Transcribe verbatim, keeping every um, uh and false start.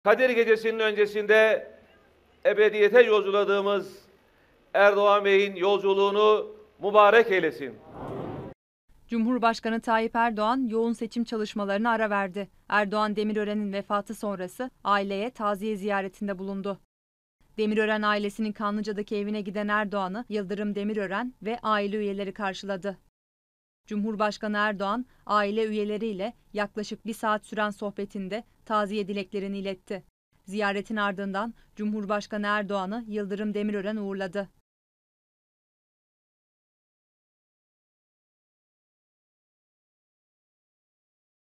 Kadir Gecesi'nin öncesinde ebediyete yolculadığımız Erdoğan Bey'in yolculuğunu mübarek eylesin. Cumhurbaşkanı Tayyip Erdoğan yoğun seçim çalışmalarına ara verdi. Erdoğan, Demirören'in vefatı sonrası aileye taziye ziyaretinde bulundu. Demirören ailesinin Kanlıca'daki evine giden Erdoğan'ı Yıldırım Demirören ve aile üyeleri karşıladı. Cumhurbaşkanı Erdoğan, aile üyeleriyle yaklaşık bir saat süren sohbetinde taziye dileklerini iletti. Ziyaretin ardından Cumhurbaşkanı Erdoğan'ı Yıldırım Demirören uğurladı.